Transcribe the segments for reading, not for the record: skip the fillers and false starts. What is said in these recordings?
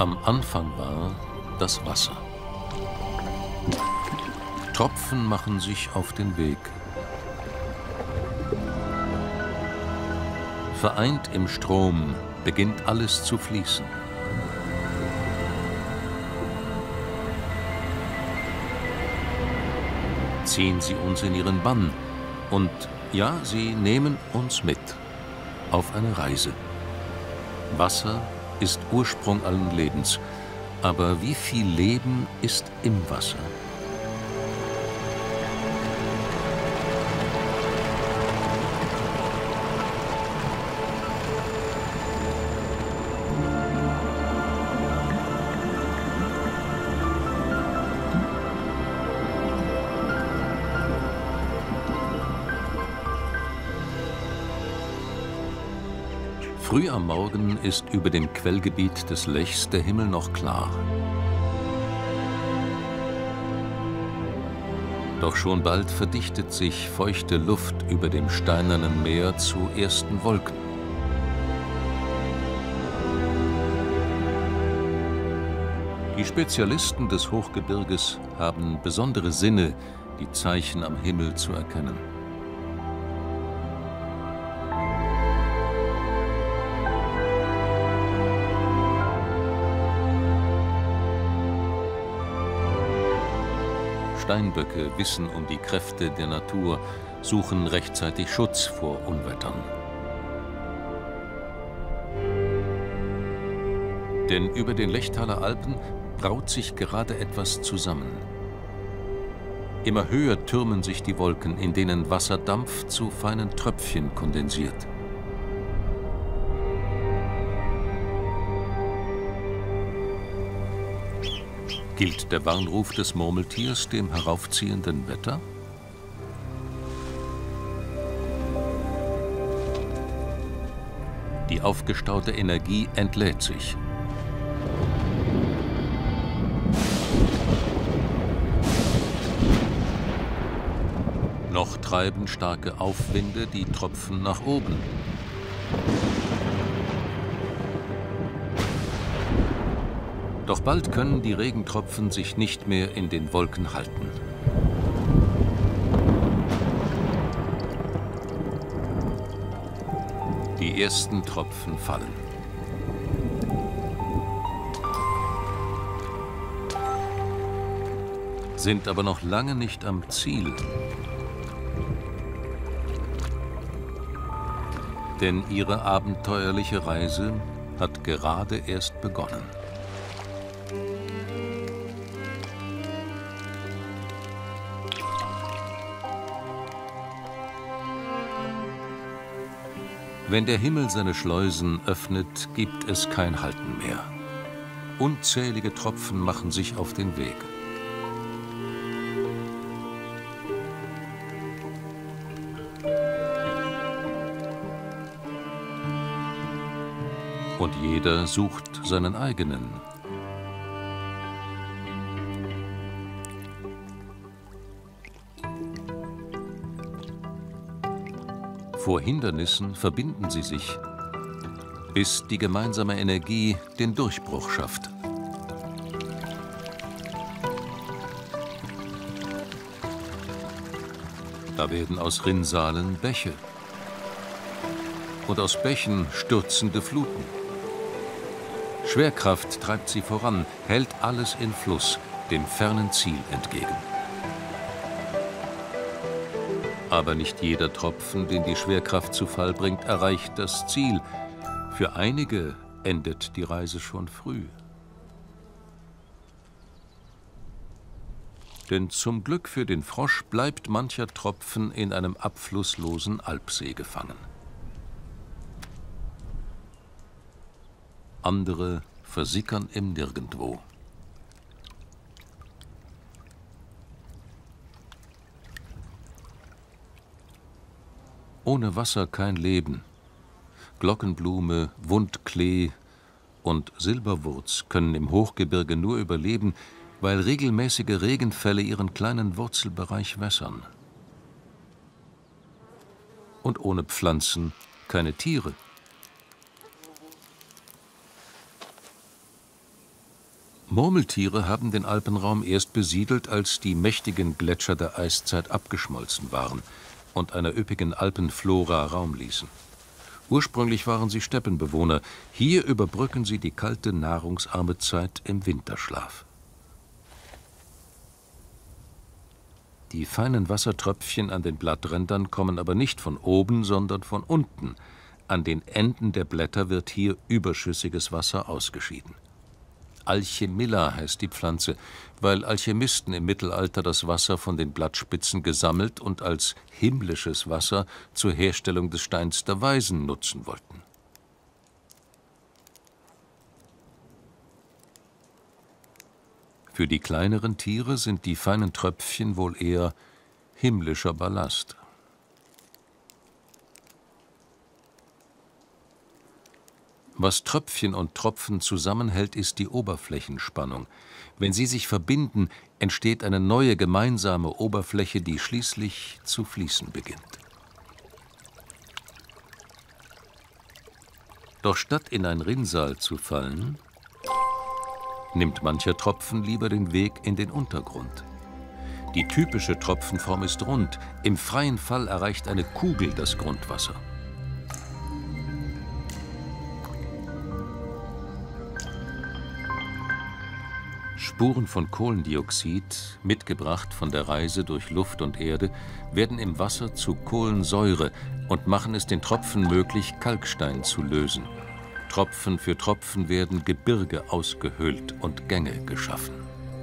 Am Anfang war das Wasser. Tropfen machen sich auf den Weg. Vereint im Strom beginnt alles zu fließen. Ziehen sie uns in ihren Bann und ja, sie nehmen uns mit auf eine Reise. Wasser ist Ursprung allen Lebens, aber wie viel Leben ist im Wasser? Früh am Morgen ist über dem Quellgebiet des Lechs der Himmel noch klar. Doch schon bald verdichtet sich feuchte Luft über dem steinernen Meer zu ersten Wolken. Die Spezialisten des Hochgebirges haben besondere Sinne, die Zeichen am Himmel zu erkennen. Steinböcke wissen um die Kräfte der Natur, suchen rechtzeitig Schutz vor Unwettern. Denn über den Lechtaler Alpen braut sich gerade etwas zusammen. Immer höher türmen sich die Wolken, in denen Wasserdampf zu feinen Tröpfchen kondensiert. Gilt der Warnruf des Murmeltiers dem heraufziehenden Wetter? Die aufgestaute Energie entlädt sich. Noch treiben starke Aufwinde die Tropfen nach oben. Doch bald können die Regentropfen sich nicht mehr in den Wolken halten. Die ersten Tropfen fallen. Sind aber noch lange nicht am Ziel. Denn ihre abenteuerliche Reise hat gerade erst begonnen. Wenn der Himmel seine Schleusen öffnet, gibt es kein Halten mehr. Unzählige Tropfen machen sich auf den Weg. Und jeder sucht seinen eigenen. Vor Hindernissen verbinden sie sich, bis die gemeinsame Energie den Durchbruch schafft. Da werden aus Rinnsalen Bäche und aus Bächen stürzende Fluten. Schwerkraft treibt sie voran, hält alles in Fluss, dem fernen Ziel entgegen. Aber nicht jeder Tropfen, den die Schwerkraft zu Fall bringt, erreicht das Ziel. Für einige endet die Reise schon früh. Denn zum Glück für den Frosch bleibt mancher Tropfen in einem abflusslosen Alpsee gefangen. Andere versickern im Nirgendwo. Ohne Wasser kein Leben. Glockenblume, Wundklee und Silberwurz können im Hochgebirge nur überleben, weil regelmäßige Regenfälle ihren kleinen Wurzelbereich wässern. Und ohne Pflanzen keine Tiere. Murmeltiere haben den Alpenraum erst besiedelt, als die mächtigen Gletscher der Eiszeit abgeschmolzen waren und einer üppigen Alpenflora Raum ließen. Ursprünglich waren sie Steppenbewohner. Hier überbrücken sie die kalte, nahrungsarme Zeit im Winterschlaf. Die feinen Wassertröpfchen an den Blatträndern kommen aber nicht von oben, sondern von unten. An den Enden der Blätter wird hier überschüssiges Wasser ausgeschieden. Alchemilla heißt die Pflanze, weil Alchemisten im Mittelalter das Wasser von den Blattspitzen gesammelt und als himmlisches Wasser zur Herstellung des Steins der Weisen nutzen wollten. Für die kleineren Tiere sind die feinen Tröpfchen wohl eher himmlischer Ballast. Was Tröpfchen und Tropfen zusammenhält, ist die Oberflächenspannung. Wenn sie sich verbinden, entsteht eine neue gemeinsame Oberfläche, die schließlich zu fließen beginnt. Doch statt in ein Rinnsal zu fallen, nimmt mancher Tropfen lieber den Weg in den Untergrund. Die typische Tropfenform ist rund. Im freien Fall erreicht eine Kugel das Grundwasser. Spuren von Kohlendioxid, mitgebracht von der Reise durch Luft und Erde, werden im Wasser zu Kohlensäure und machen es den Tropfen möglich, Kalkstein zu lösen. Tropfen für Tropfen werden Gebirge ausgehöhlt und Gänge geschaffen.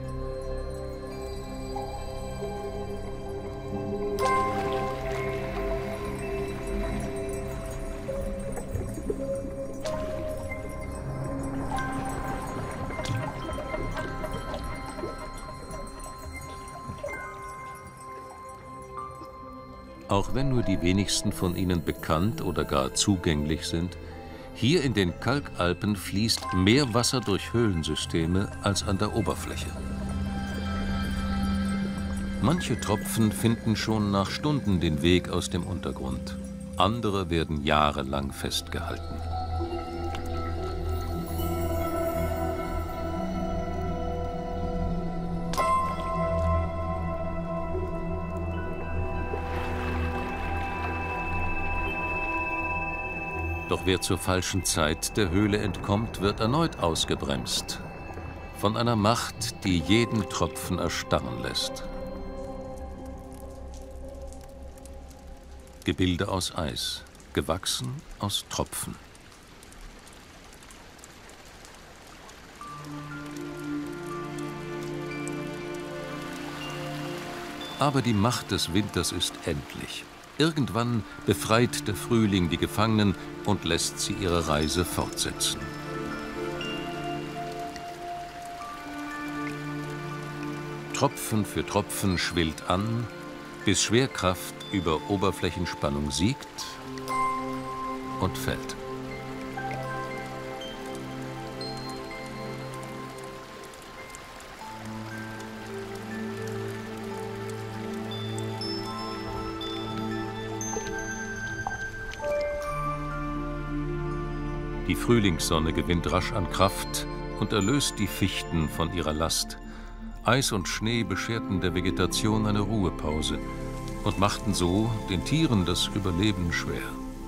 Auch wenn nur die wenigsten von ihnen bekannt oder gar zugänglich sind, hier in den Kalkalpen fließt mehr Wasser durch Höhlensysteme als an der Oberfläche. Manche Tropfen finden schon nach Stunden den Weg aus dem Untergrund. Andere werden jahrelang festgehalten. Doch wer zur falschen Zeit der Höhle entkommt, wird erneut ausgebremst. Von einer Macht, die jeden Tropfen erstarren lässt. Gebilde aus Eis, gewachsen aus Tropfen. Aber die Macht des Winters ist endlich. Irgendwann befreit der Frühling die Gefangenen und lässt sie ihre Reise fortsetzen. Tropfen für Tropfen schwillt an, bis Schwerkraft über Oberflächenspannung siegt und fällt. Die Frühlingssonne gewinnt rasch an Kraft und erlöst die Fichten von ihrer Last. Eis und Schnee bescherten der Vegetation eine Ruhepause und machten so den Tieren das Überleben schwer.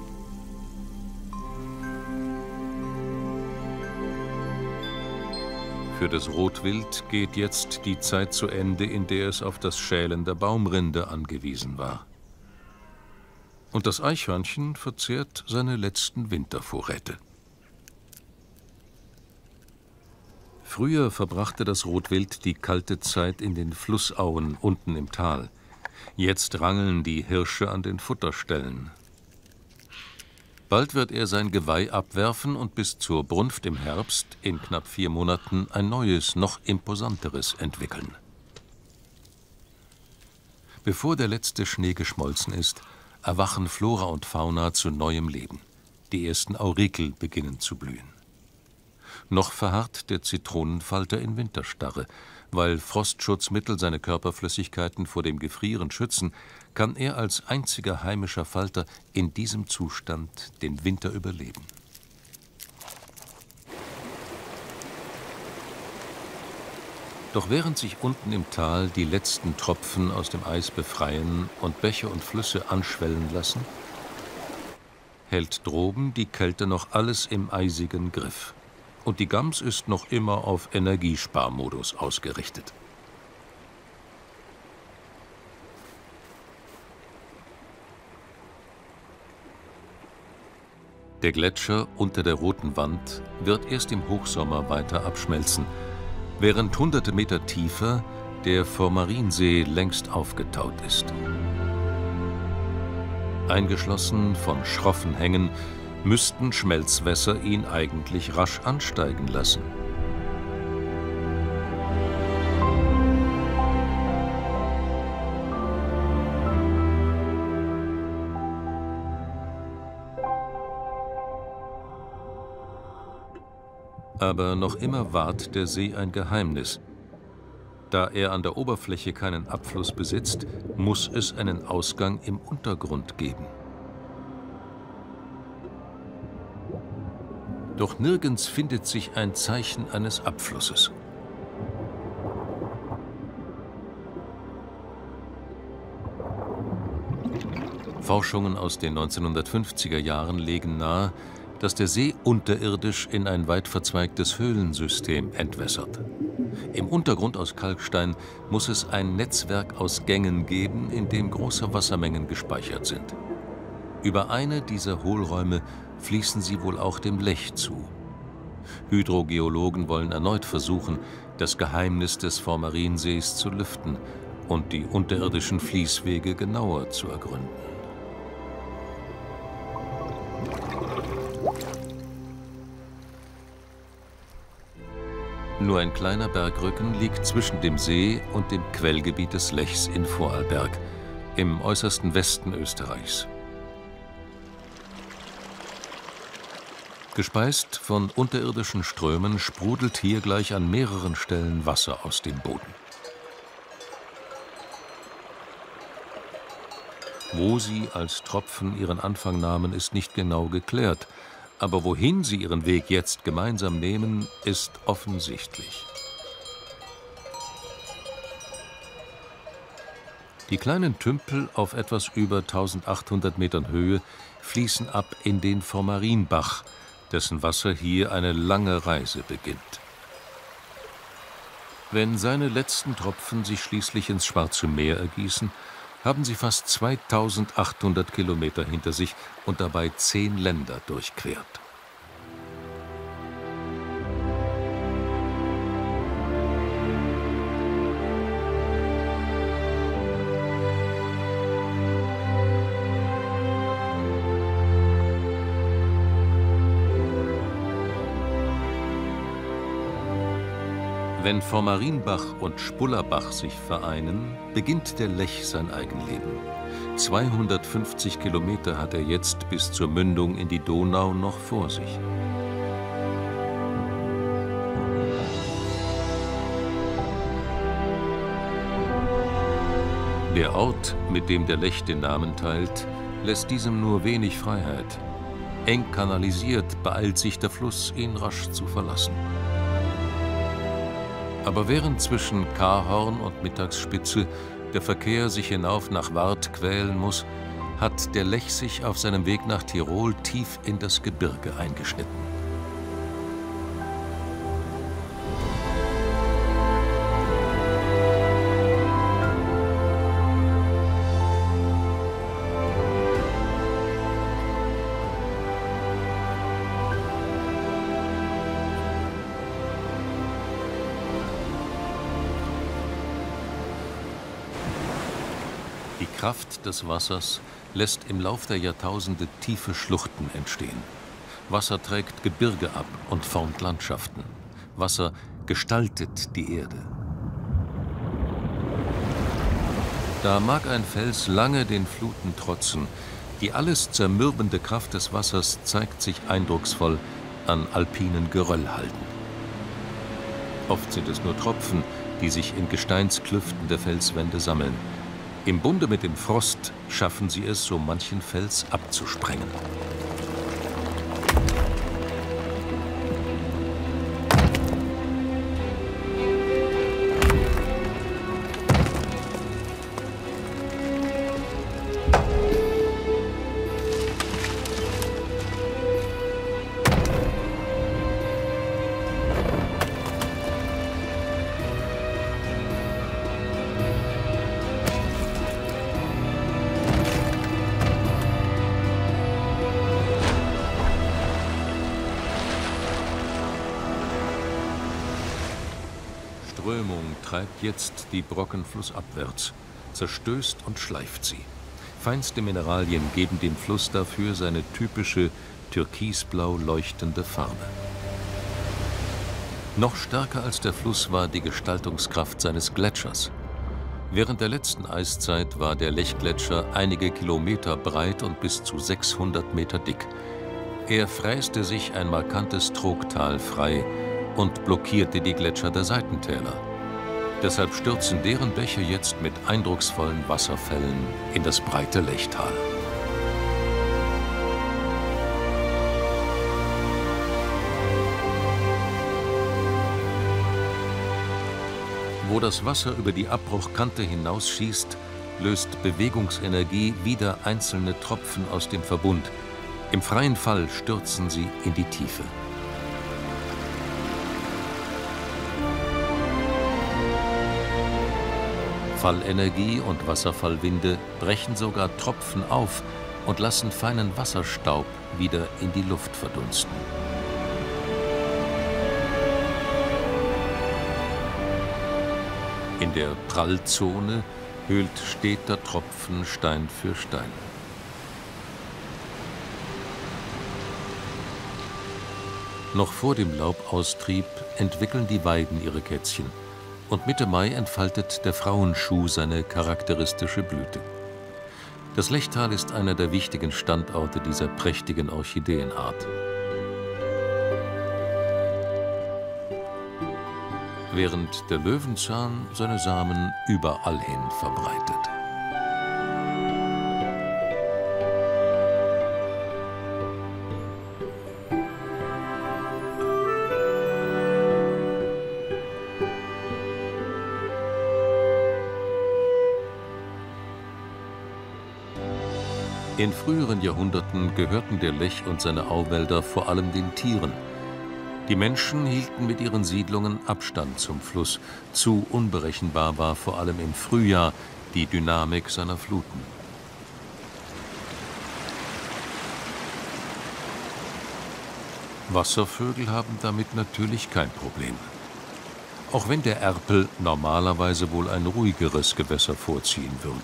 Für das Rotwild geht jetzt die Zeit zu Ende, in der es auf das Schälen der Baumrinde angewiesen war. Und das Eichhörnchen verzehrt seine letzten Wintervorräte. Früher verbrachte das Rotwild die kalte Zeit in den Flussauen unten im Tal. Jetzt rangeln die Hirsche an den Futterstellen. Bald wird er sein Geweih abwerfen und bis zur Brunft im Herbst in knapp 4 Monaten ein neues, noch imposanteres entwickeln. Bevor der letzte Schnee geschmolzen ist, erwachen Flora und Fauna zu neuem Leben. Die ersten Aurikel beginnen zu blühen. Noch verharrt der Zitronenfalter in Winterstarre. Weil Frostschutzmittel seine Körperflüssigkeiten vor dem Gefrieren schützen, kann er als einziger heimischer Falter in diesem Zustand den Winter überleben. Doch während sich unten im Tal die letzten Tropfen aus dem Eis befreien und Bäche und Flüsse anschwellen lassen, hält droben die Kälte noch alles im eisigen Griff. Und die Gams ist noch immer auf Energiesparmodus ausgerichtet. Der Gletscher unter der roten Wand wird erst im Hochsommer weiter abschmelzen, während hunderte Meter tiefer der Vormarinsee längst aufgetaut ist. Eingeschlossen von schroffen Hängen müssten Schmelzwässer ihn eigentlich rasch ansteigen lassen. Aber noch immer wahrt der See ein Geheimnis. Da er an der Oberfläche keinen Abfluss besitzt, muss es einen Ausgang im Untergrund geben. Doch nirgends findet sich ein Zeichen eines Abflusses. Forschungen aus den 1950er Jahren legen nahe, dass der See unterirdisch in ein weit verzweigtes Höhlensystem entwässert. Im Untergrund aus Kalkstein muss es ein Netzwerk aus Gängen geben, in dem große Wassermengen gespeichert sind. Über eine dieser Hohlräume fließen sie wohl auch dem Lech zu. Hydrogeologen wollen erneut versuchen, das Geheimnis des Vormariensees zu lüften und die unterirdischen Fließwege genauer zu ergründen. Nur ein kleiner Bergrücken liegt zwischen dem See und dem Quellgebiet des Lechs in Vorarlberg, im äußersten Westen Österreichs. Gespeist von unterirdischen Strömen sprudelt hier gleich an mehreren Stellen Wasser aus dem Boden. Wo sie als Tropfen ihren Anfang nahmen, ist nicht genau geklärt. Aber wohin sie ihren Weg jetzt gemeinsam nehmen, ist offensichtlich. Die kleinen Tümpel auf etwas über 1800 Metern Höhe fließen ab in den Vormarienbach, dessen Wasser hier eine lange Reise beginnt. Wenn seine letzten Tropfen sich schließlich ins Schwarze Meer ergießen, haben sie fast 2800 Kilometer hinter sich und dabei 10 Länder durchquert. Wenn Vormarienbach und Spullerbach sich vereinen, beginnt der Lech sein Eigenleben. 250 Kilometer hat er jetzt bis zur Mündung in die Donau noch vor sich. Der Ort, mit dem der Lech den Namen teilt, lässt diesem nur wenig Freiheit. Eng kanalisiert beeilt sich der Fluss, ihn rasch zu verlassen. Aber während zwischen Kahorn und Mittagsspitze der Verkehr sich hinauf nach Warth quälen muss, hat der Lech sich auf seinem Weg nach Tirol tief in das Gebirge eingeschnitten. Die Kraft des Wassers lässt im Lauf der Jahrtausende tiefe Schluchten entstehen. Wasser trägt Gebirge ab und formt Landschaften. Wasser gestaltet die Erde. Da mag ein Fels lange den Fluten trotzen, die alles zermürbende Kraft des Wassers zeigt sich eindrucksvoll an alpinen Geröllhalden. Oft sind es nur Tropfen, die sich in Gesteinsklüften der Felswände sammeln. Im Bunde mit dem Frost schaffen sie es, so manchen Fels abzusprengen. Strömung treibt jetzt die Brocken flussabwärts, zerstößt und schleift sie. Feinste Mineralien geben dem Fluss dafür seine typische türkisblau leuchtende Farbe. Noch stärker als der Fluss war die Gestaltungskraft seines Gletschers. Während der letzten Eiszeit war der Lechgletscher einige Kilometer breit und bis zu 600 Meter dick. Er fräste sich ein markantes Trogtal frei und blockierte die Gletscher der Seitentäler. Deshalb stürzen deren Bäche jetzt mit eindrucksvollen Wasserfällen in das breite Lechtal. Wo das Wasser über die Abbruchkante hinausschießt, löst Bewegungsenergie wieder einzelne Tropfen aus dem Verbund. Im freien Fall stürzen sie in die Tiefe. Fallenergie und Wasserfallwinde brechen sogar Tropfen auf und lassen feinen Wasserstaub wieder in die Luft verdunsten. In der Prallzone höhlt steter Tropfen Stein für Stein. Noch vor dem Laubaustrieb entwickeln die Weiden ihre Kätzchen. Und Mitte Mai entfaltet der Frauenschuh seine charakteristische Blüte. Das Lechtal ist einer der wichtigen Standorte dieser prächtigen Orchideenart. Während der Löwenzahn seine Samen überall hin verbreitet. In früheren Jahrhunderten gehörten der Lech und seine Auwälder vor allem den Tieren. Die Menschen hielten mit ihren Siedlungen Abstand zum Fluss. Zu unberechenbar war vor allem im Frühjahr die Dynamik seiner Fluten. Wasservögel haben damit natürlich kein Problem. Auch wenn der Erpel normalerweise wohl ein ruhigeres Gewässer vorziehen würde.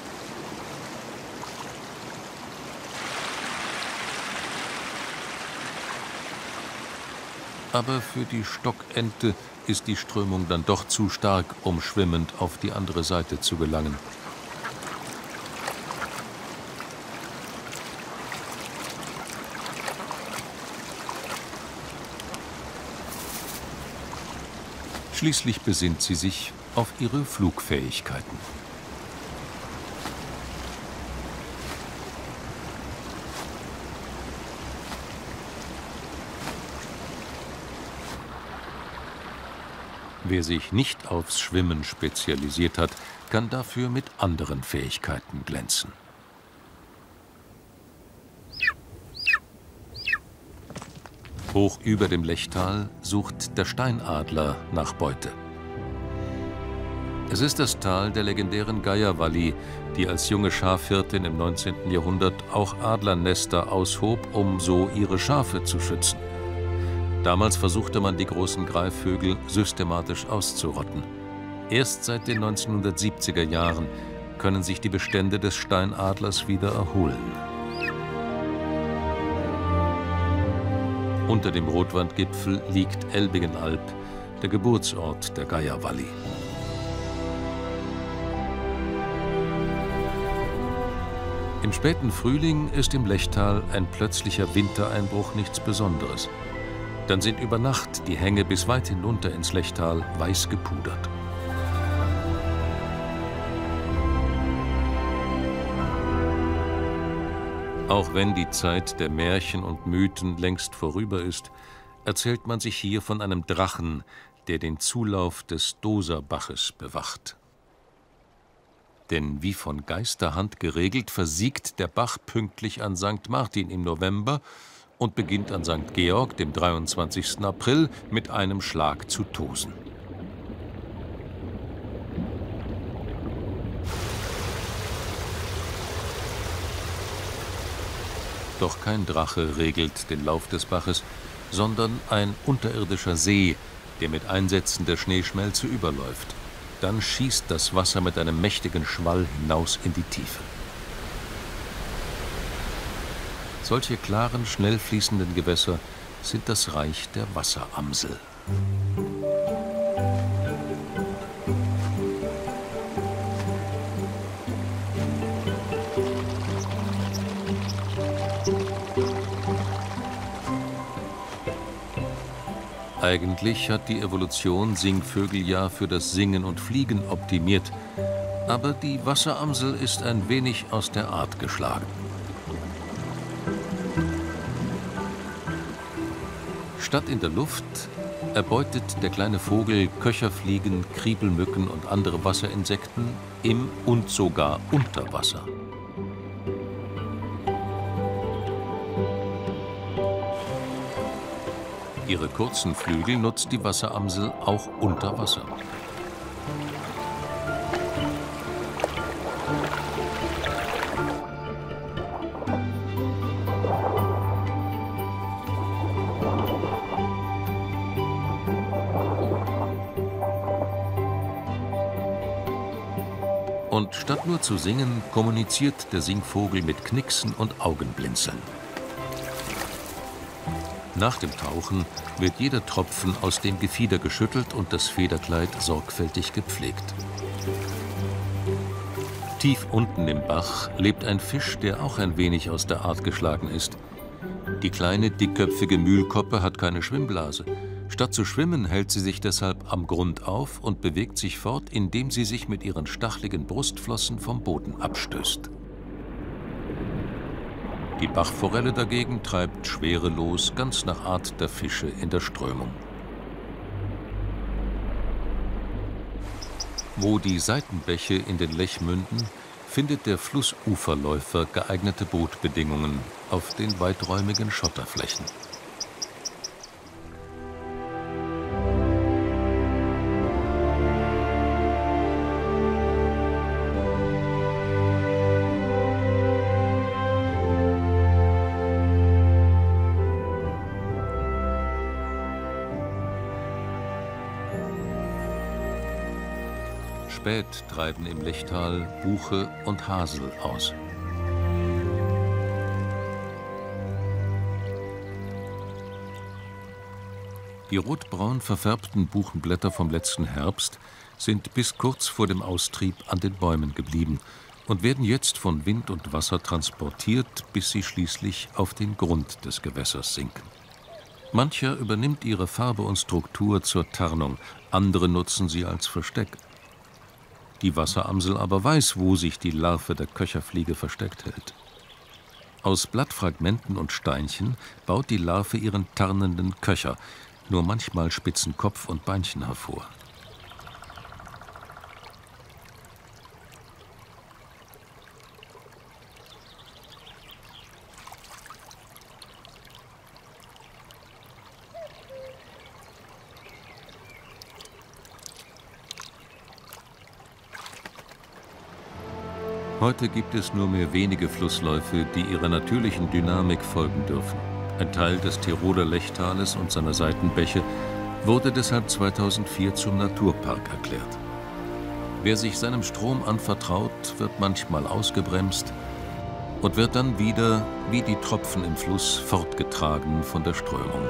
Aber für die Stockente ist die Strömung dann doch zu stark, um schwimmend auf die andere Seite zu gelangen. Schließlich besinnt sie sich auf ihre Flugfähigkeiten. Wer sich nicht aufs Schwimmen spezialisiert hat, kann dafür mit anderen Fähigkeiten glänzen. Hoch über dem Lechtal sucht der Steinadler nach Beute. Es ist das Tal der legendären Geierwalli, die als junge Schafhirtin im 19. Jahrhundert auch Adlernester aushob, um so ihre Schafe zu schützen. Damals versuchte man, die großen Greifvögel systematisch auszurotten. Erst seit den 1970er Jahren können sich die Bestände des Steinadlers wieder erholen. Unter dem Rotwandgipfel liegt Elbigenalb, der Geburtsort der Geierwalli. Im späten Frühling ist im Lechtal ein plötzlicher Wintereinbruch nichts Besonderes. Dann sind über Nacht die Hänge bis weit hinunter ins Lechtal weiß gepudert. Auch wenn die Zeit der Märchen und Mythen längst vorüber ist, erzählt man sich hier von einem Drachen, der den Zulauf des Doserbaches bewacht. Denn wie von Geisterhand geregelt, versiegt der Bach pünktlich an St. Martin im November und beginnt an St. Georg, dem 23. April, mit einem Schlag zu tosen. Doch kein Drache regelt den Lauf des Baches, sondern ein unterirdischer See, der mit Einsetzen der Schneeschmelze überläuft. Dann schießt das Wasser mit einem mächtigen Schwall hinaus in die Tiefe. Solche klaren, schnell fließenden Gewässer sind das Reich der Wasseramsel. Eigentlich hat die Evolution Singvögel ja für das Singen und Fliegen optimiert, aber die Wasseramsel ist ein wenig aus der Art geschlagen. Statt in der Luft erbeutet der kleine Vogel Köcherfliegen, Kriebelmücken und andere Wasserinsekten im und sogar unter Wasser. Ihre kurzen Flügel nutzt die Wasseramsel auch unter Wasser. Und statt nur zu singen, kommuniziert der Singvogel mit Knixen und Augenblinzeln. Nach dem Tauchen wird jeder Tropfen aus dem Gefieder geschüttelt und das Federkleid sorgfältig gepflegt. Tief unten im Bach lebt ein Fisch, der auch ein wenig aus der Art geschlagen ist. Die kleine, dickköpfige Mühlkoppe hat keine Schwimmblase. Statt zu schwimmen, hält sie sich deshalb am Grund auf und bewegt sich fort, indem sie sich mit ihren stacheligen Brustflossen vom Boden abstößt. Die Bachforelle dagegen treibt schwerelos, ganz nach Art der Fische in der Strömung. Wo die Seitenbäche in den Lech münden, findet der Flussuferläufer geeignete Bootbedingungen auf den weiträumigen Schotterflächen. Spät treiben im Lechtal Buche und Hasel aus. Die rotbraun verfärbten Buchenblätter vom letzten Herbst sind bis kurz vor dem Austrieb an den Bäumen geblieben und werden jetzt von Wind und Wasser transportiert, bis sie schließlich auf den Grund des Gewässers sinken. Mancher übernimmt ihre Farbe und Struktur zur Tarnung, andere nutzen sie als Versteck. Die Wasseramsel aber weiß, wo sich die Larve der Köcherfliege versteckt hält. Aus Blattfragmenten und Steinchen baut die Larve ihren tarnenden Köcher, nur manchmal spitzen Kopf und Beinchen hervor. Heute gibt es nur mehr wenige Flussläufe, die ihrer natürlichen Dynamik folgen dürfen. Ein Teil des Tiroler Lechtales und seiner Seitenbäche wurde deshalb 2004 zum Naturpark erklärt. Wer sich seinem Strom anvertraut, wird manchmal ausgebremst und wird dann wieder, wie die Tropfen im Fluss, fortgetragen von der Strömung.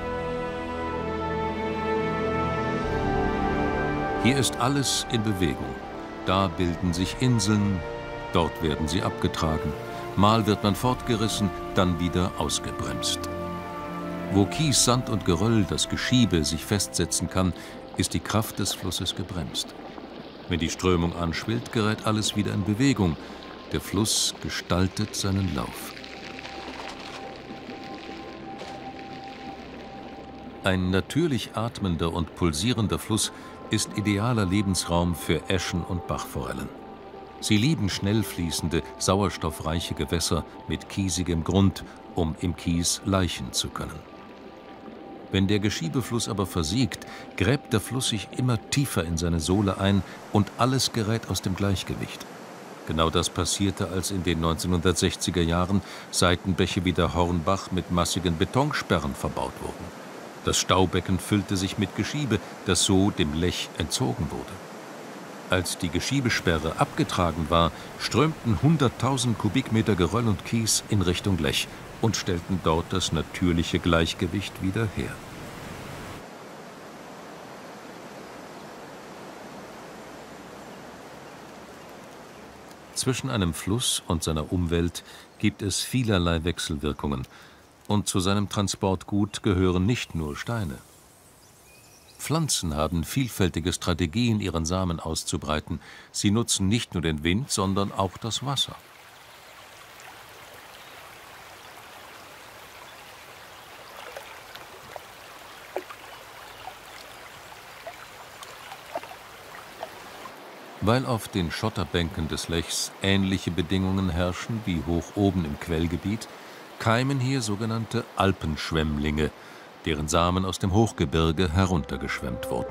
Hier ist alles in Bewegung. Da bilden sich Inseln, dort werden sie abgetragen. Mal wird man fortgerissen, dann wieder ausgebremst. Wo Kies, Sand und Geröll, das Geschiebe, sich festsetzen kann, ist die Kraft des Flusses gebremst. Wenn die Strömung anschwillt, gerät alles wieder in Bewegung. Der Fluss gestaltet seinen Lauf. Ein natürlich atmender und pulsierender Fluss ist idealer Lebensraum für Äschen und Bachforellen. Sie lieben schnell fließende, sauerstoffreiche Gewässer mit kiesigem Grund, um im Kies laichen zu können. Wenn der Geschiebefluss aber versiegt, gräbt der Fluss sich immer tiefer in seine Sohle ein und alles gerät aus dem Gleichgewicht. Genau das passierte, als in den 1960er Jahren Seitenbäche wie der Hornbach mit massigen Betonsperren verbaut wurden. Das Staubecken füllte sich mit Geschiebe, das so dem Lech entzogen wurde. Als die Geschiebesperre abgetragen war, strömten 100.000 Kubikmeter Geröll und Kies in Richtung Lech und stellten dort das natürliche Gleichgewicht wieder her. Zwischen einem Fluss und seiner Umwelt gibt es vielerlei Wechselwirkungen, und zu seinem Transportgut gehören nicht nur Steine. Pflanzen haben vielfältige Strategien, ihren Samen auszubreiten. Sie nutzen nicht nur den Wind, sondern auch das Wasser. Weil auf den Schotterbänken des Lechs ähnliche Bedingungen herrschen wie hoch oben im Quellgebiet, keimen hier sogenannte Alpenschwemmlinge, deren Samen aus dem Hochgebirge heruntergeschwemmt wurden.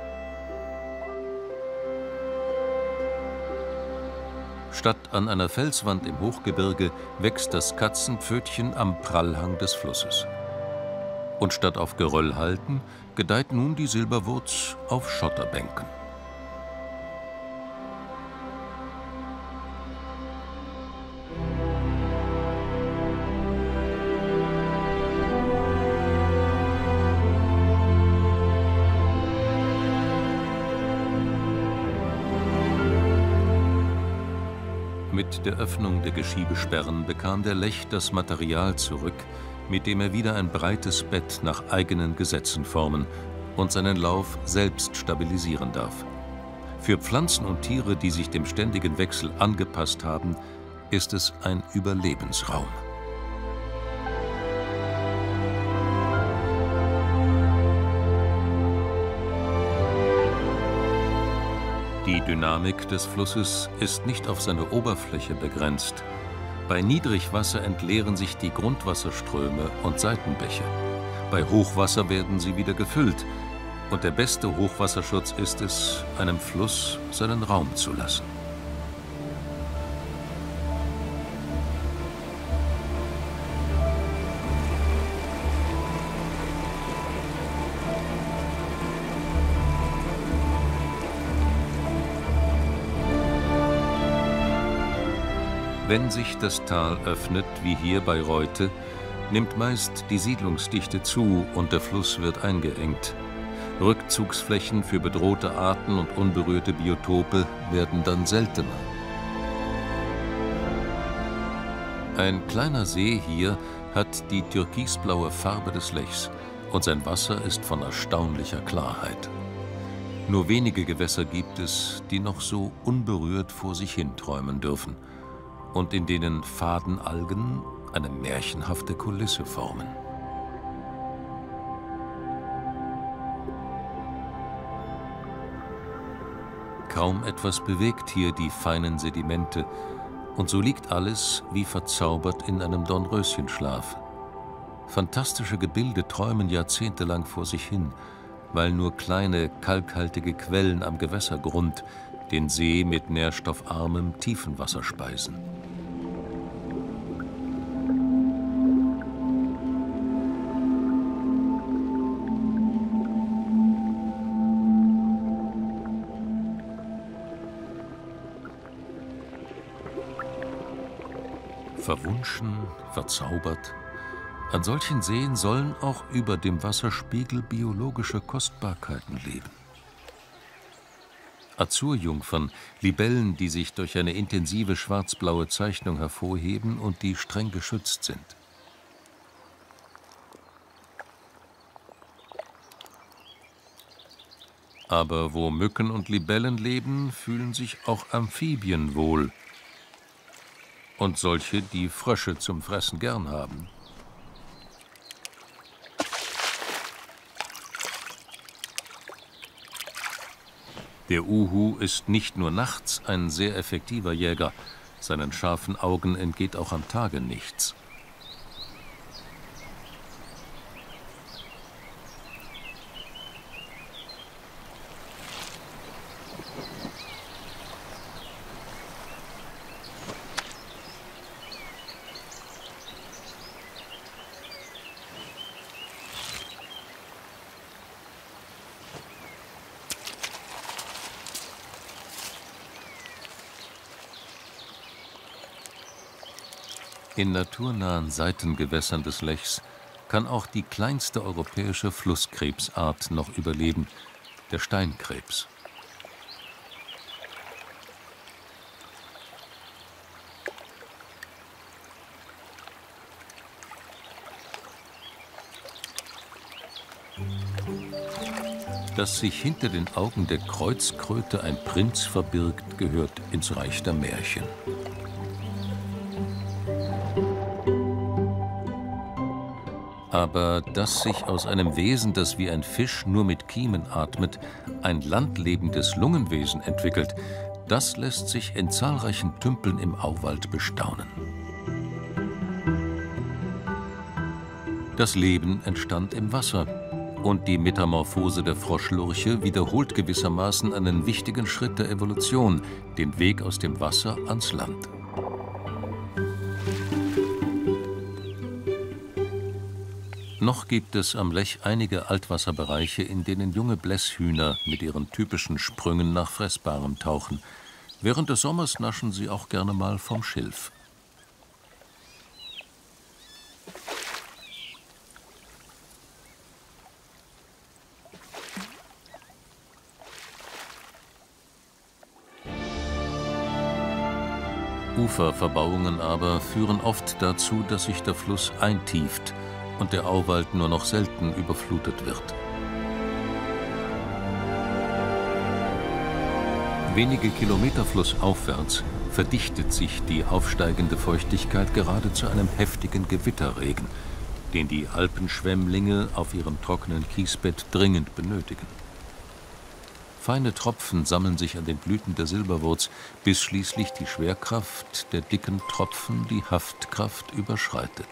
Statt an einer Felswand im Hochgebirge wächst das Katzenpfötchen am Prallhang des Flusses. Und statt auf Geröllhalden gedeiht nun die Silberwurz auf Schotterbänken. Mit der Öffnung der Geschiebesperren bekam der Lech das Material zurück, mit dem er wieder ein breites Bett nach eigenen Gesetzen formen und seinen Lauf selbst stabilisieren darf. Für Pflanzen und Tiere, die sich dem ständigen Wechsel angepasst haben, ist es ein Überlebensraum. Die Dynamik des Flusses ist nicht auf seine Oberfläche begrenzt. Bei Niedrigwasser entleeren sich die Grundwasserströme und Seitenbäche. Bei Hochwasser werden sie wieder gefüllt. Und der beste Hochwasserschutz ist es, einem Fluss seinen Raum zu lassen. Wenn sich das Tal öffnet, wie hier bei Reutte, nimmt meist die Siedlungsdichte zu und der Fluss wird eingeengt. Rückzugsflächen für bedrohte Arten und unberührte Biotope werden dann seltener. Ein kleiner See hier hat die türkisblaue Farbe des Lechs und sein Wasser ist von erstaunlicher Klarheit. Nur wenige Gewässer gibt es, die noch so unberührt vor sich hin träumen dürfen und in denen Fadenalgen eine märchenhafte Kulisse formen. Kaum etwas bewegt hier die feinen Sedimente, und so liegt alles wie verzaubert in einem Dornröschenschlaf. Fantastische Gebilde träumen jahrzehntelang vor sich hin, weil nur kleine, kalkhaltige Quellen am Gewässergrund den See mit nährstoffarmem Tiefenwasser speisen. Verwunschen, verzaubert. An solchen Seen sollen auch über dem Wasserspiegel biologische Kostbarkeiten leben. Azurjungfern, Libellen, die sich durch eine intensive schwarzblaue Zeichnung hervorheben und die streng geschützt sind. Aber wo Mücken und Libellen leben, fühlen sich auch Amphibien wohl. Und solche, die Frösche zum Fressen gern haben. Der Uhu ist nicht nur nachts ein sehr effektiver Jäger, seinen scharfen Augen entgeht auch am Tage nichts. In naturnahen Seitengewässern des Lechs kann auch die kleinste europäische Flusskrebsart noch überleben, der Steinkrebs. Dass sich hinter den Augen der Kreuzkröte ein Prinz verbirgt, gehört ins Reich der Märchen. Aber dass sich aus einem Wesen, das wie ein Fisch nur mit Kiemen atmet, ein landlebendes Lungenwesen entwickelt, das lässt sich in zahlreichen Tümpeln im Auwald bestaunen. Das Leben entstand im Wasser. Und die Metamorphose der Froschlurche wiederholt gewissermaßen einen wichtigen Schritt der Evolution, den Weg aus dem Wasser ans Land. Noch gibt es am Lech einige Altwasserbereiche, in denen junge Blässhühner mit ihren typischen Sprüngen nach Fressbarem tauchen. Während des Sommers naschen sie auch gerne mal vom Schilf. Uferverbauungen aber führen oft dazu, dass sich der Fluss eintieft und der Auwald nur noch selten überflutet wird. Wenige Kilometer flussaufwärts verdichtet sich die aufsteigende Feuchtigkeit gerade zu einem heftigen Gewitterregen, den die Alpenschwemmlinge auf ihrem trockenen Kiesbett dringend benötigen. Feine Tropfen sammeln sich an den Blüten der Silberwurz, bis schließlich die Schwerkraft der dicken Tropfen die Haftkraft überschreitet.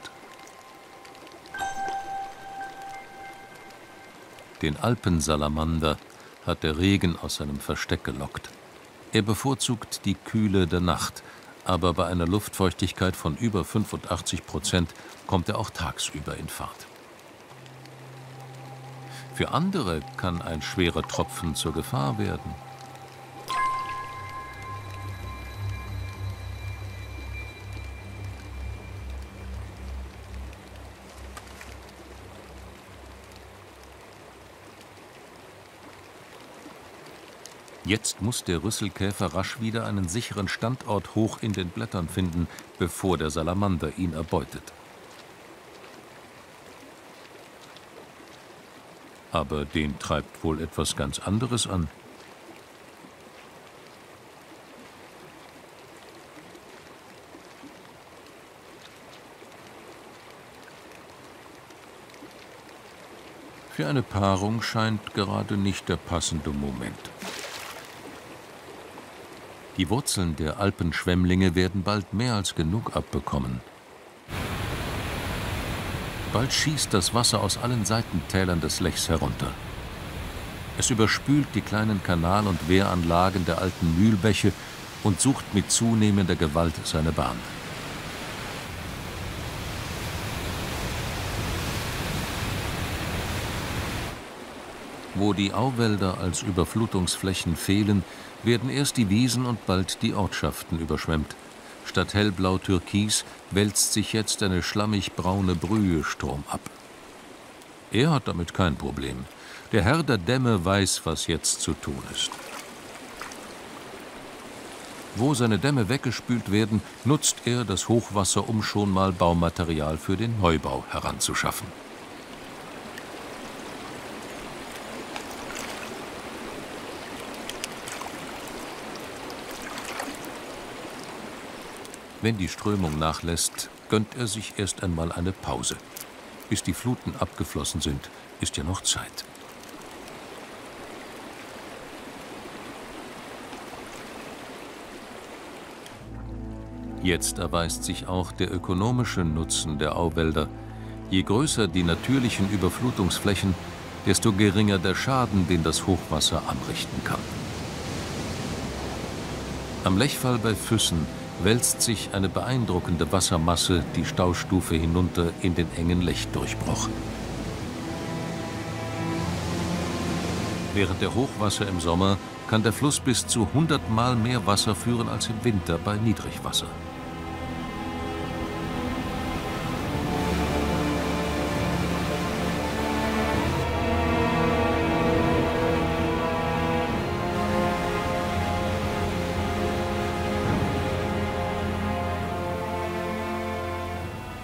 Den Alpensalamander hat der Regen aus seinem Versteck gelockt. Er bevorzugt die Kühle der Nacht, aber bei einer Luftfeuchtigkeit von über 85% kommt er auch tagsüber in Fahrt. Für andere kann ein schwerer Tropfen zur Gefahr werden. Jetzt muss der Rüsselkäfer rasch wieder einen sicheren Standort hoch in den Blättern finden, bevor der Salamander ihn erbeutet. Aber den treibt wohl etwas ganz anderes an. Für eine Paarung scheint gerade nicht der passende Moment. Die Wurzeln der Alpenschwemmlinge werden bald mehr als genug abbekommen. Bald schießt das Wasser aus allen Seitentälern des Lechs herunter. Es überspült die kleinen Kanal- und Wehranlagen der alten Mühlbäche und sucht mit zunehmender Gewalt seine Bahn. Wo die Auwälder als Überflutungsflächen fehlen, werden erst die Wiesen und bald die Ortschaften überschwemmt. Statt hellblau-türkis wälzt sich jetzt eine schlammig-braune Brühe stromab. Er hat damit kein Problem. Der Herr der Dämme weiß, was jetzt zu tun ist. Wo seine Dämme weggespült werden, nutzt er das Hochwasser, um schon mal Baumaterial für den Neubau heranzuschaffen. Wenn die Strömung nachlässt, gönnt er sich erst einmal eine Pause. Bis die Fluten abgeflossen sind, ist ja noch Zeit. Jetzt erweist sich auch der ökonomische Nutzen der Auwälder. Je größer die natürlichen Überflutungsflächen, desto geringer der Schaden, den das Hochwasser anrichten kann. Am Lechfall bei Füssen wälzt sich eine beeindruckende Wassermasse die Staustufe hinunter in den engen Lechdurchbruch. Während der Hochwasser im Sommer kann der Fluss bis zu 100 Mal mehr Wasser führen als im Winter bei Niedrigwasser.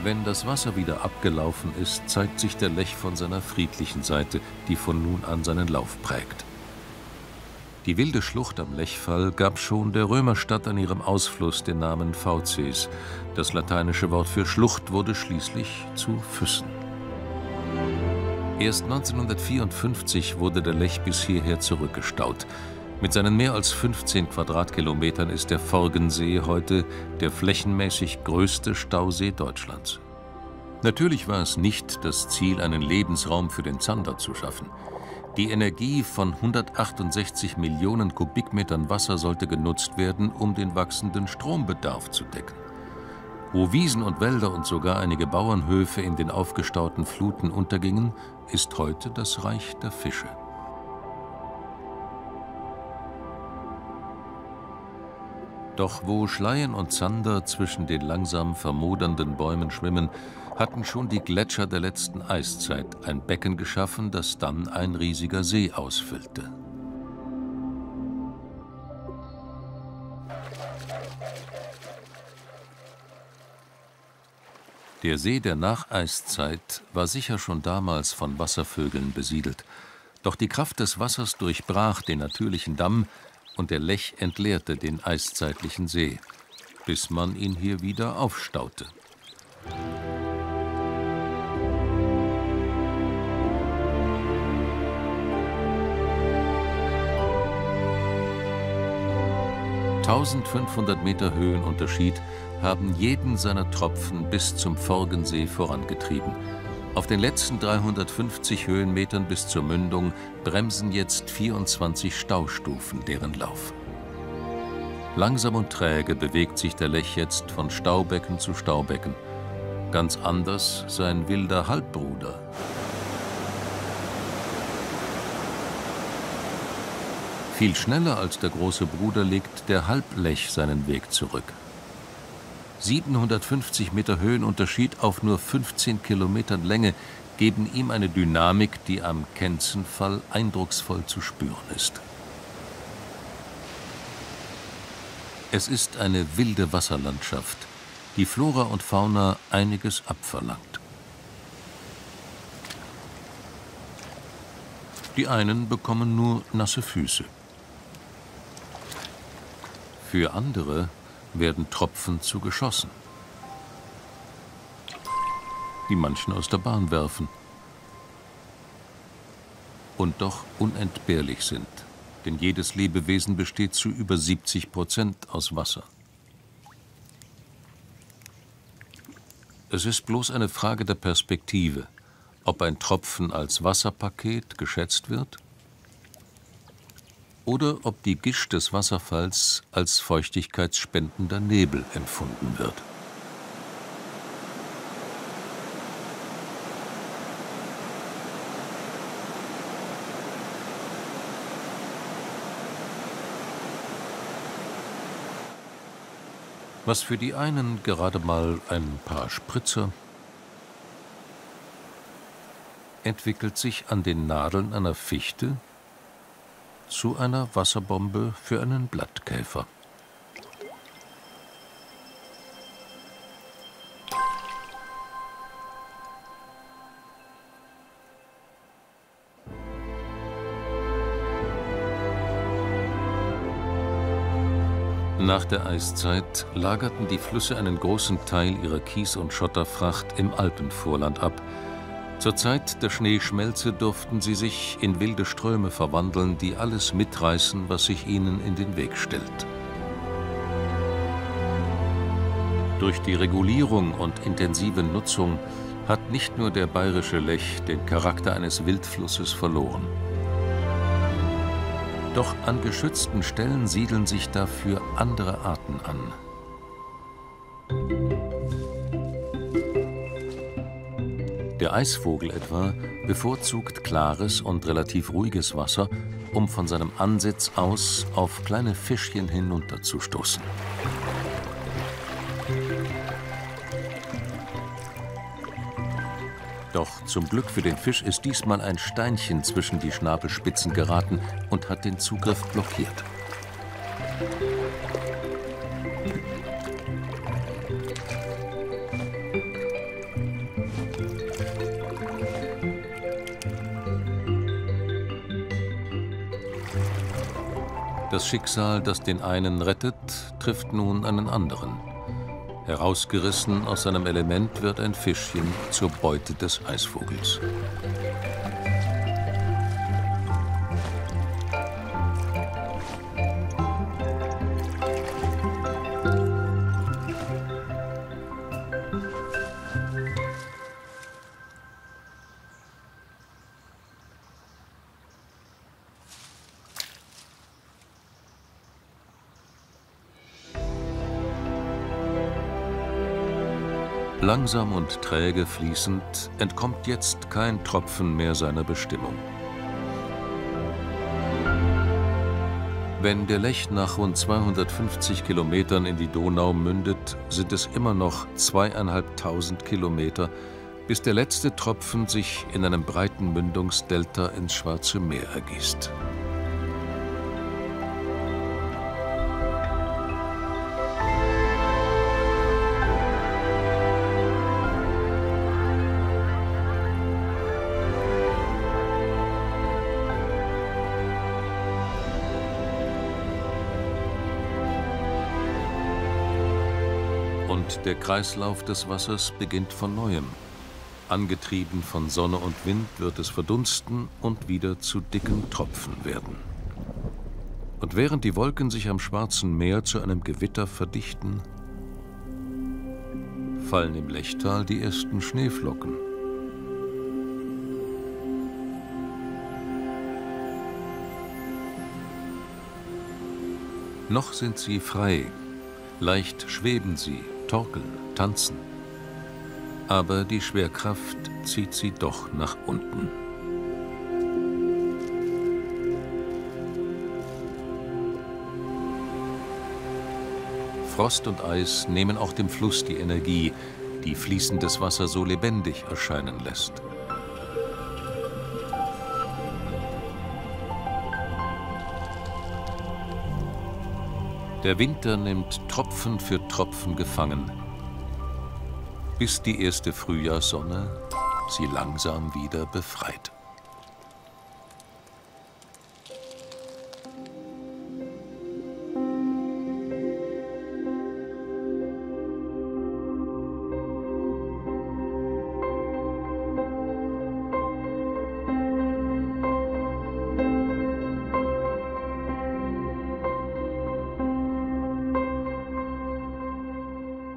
Wenn das Wasser wieder abgelaufen ist, zeigt sich der Lech von seiner friedlichen Seite, die von nun an seinen Lauf prägt. Die wilde Schlucht am Lechfall gab schon der Römerstadt an ihrem Ausfluss den Namen Phauzes. Das lateinische Wort für Schlucht wurde schließlich zu Füssen. Erst 1954 wurde der Lech bis hierher zurückgestaut. Mit seinen mehr als 15 Quadratkilometern ist der Forgensee heute der flächenmäßig größte Stausee Deutschlands. Natürlich war es nicht das Ziel, einen Lebensraum für den Zander zu schaffen. Die Energie von 168 Millionen Kubikmetern Wasser sollte genutzt werden, um den wachsenden Strombedarf zu decken. Wo Wiesen und Wälder und sogar einige Bauernhöfe in den aufgestauten Fluten untergingen, ist heute das Reich der Fische. Doch wo Schleien und Zander zwischen den langsam vermodernden Bäumen schwimmen, hatten schon die Gletscher der letzten Eiszeit ein Becken geschaffen, das dann ein riesiger See ausfüllte. Der See der Nacheiszeit war sicher schon damals von Wasservögeln besiedelt. Doch die Kraft des Wassers durchbrach den natürlichen Damm und der Lech entleerte den eiszeitlichen See, bis man ihn hier wieder aufstaute. (1500 Meter Höhenunterschied haben jeden seiner Tropfen bis zum Forgensee vorangetrieben. Auf den letzten 350 Höhenmetern bis zur Mündung bremsen jetzt 24 Staustufen deren Lauf. Langsam und träge bewegt sich der Lech jetzt von Staubecken zu Staubecken. Ganz anders sein wilder Halbbruder. Viel schneller als der große Bruder legt der Halblech seinen Weg zurück. 750 Meter Höhenunterschied auf nur 15 Kilometern Länge geben ihm eine Dynamik, die am Kenzenfall eindrucksvoll zu spüren ist. Es ist eine wilde Wasserlandschaft, die Flora und Fauna einiges abverlangt. Die einen bekommen nur nasse Füße. Für andere werden Tropfen zu Geschossen, die manchen aus der Bahn werfen und doch unentbehrlich sind, denn jedes Lebewesen besteht zu über 70% aus Wasser. Es ist bloß eine Frage der Perspektive, ob ein Tropfen als Wasserpaket geschätzt wird oder ob die Gischt des Wasserfalls als feuchtigkeitsspendender Nebel empfunden wird. Was für die einen gerade mal ein paar Spritzer, entwickelt sich an den Nadeln einer Fichte zu einer Wasserbombe für einen Blattkäfer. Nach der Eiszeit lagerten die Flüsse einen großen Teil ihrer Kies- und Schotterfracht im Alpenvorland ab. Zur Zeit der Schneeschmelze durften sie sich in wilde Ströme verwandeln, die alles mitreißen, was sich ihnen in den Weg stellt. Durch die Regulierung und intensive Nutzung hat nicht nur der bayerische Lech den Charakter eines Wildflusses verloren. Doch an geschützten Stellen siedeln sich dafür andere Arten an. Der Eisvogel etwa bevorzugt klares und relativ ruhiges Wasser, um von seinem Ansitz aus auf kleine Fischchen hinunterzustoßen. Doch zum Glück für den Fisch ist diesmal ein Steinchen zwischen die Schnabelspitzen geraten und hat den Zugriff blockiert. Das Schicksal, das den einen rettet, trifft nun einen anderen. Herausgerissen aus seinem Element wird ein Fischchen zur Beute des Eisvogels. Langsam und träge fließend entkommt jetzt kein Tropfen mehr seiner Bestimmung. Wenn der Lech nach rund 250 Kilometern in die Donau mündet, sind es immer noch 2.500 Kilometer, bis der letzte Tropfen sich in einem breiten Mündungsdelta ins Schwarze Meer ergießt. Und der Kreislauf des Wassers beginnt von Neuem. Angetrieben von Sonne und Wind wird es verdunsten und wieder zu dicken Tropfen werden. Und während die Wolken sich am Schwarzen Meer zu einem Gewitter verdichten, fallen im Lechtal die ersten Schneeflocken. Noch sind sie frei, leicht schweben sie, torkeln, tanzen. Aber die Schwerkraft zieht sie doch nach unten. Frost und Eis nehmen auch dem Fluss die Energie, die fließendes Wasser so lebendig erscheinen lässt. Der Winter nimmt Tropfen für Tropfen gefangen, bis die erste Frühjahrssonne sie langsam wieder befreit.